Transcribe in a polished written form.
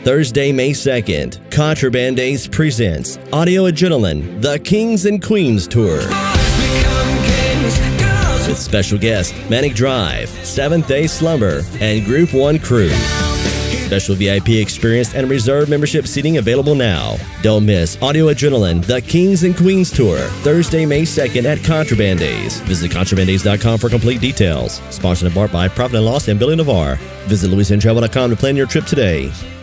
Thursday, May 2nd, Contraband Days presents Audio Adrenaline, The Kings and Queens Tour. With special guests Manic Drive, Seventh Day Slumber, and Group 1 Crew. Special VIP experience and reserve membership seating available now. Don't miss Audio Adrenaline, The Kings and Queens Tour, Thursday, May 2nd at Contraband Days. Visit contrabanddays.com for complete details. Sponsored in part by Profit and Loss and Billy Navarre. Visit louisianatravel.com to plan your trip today.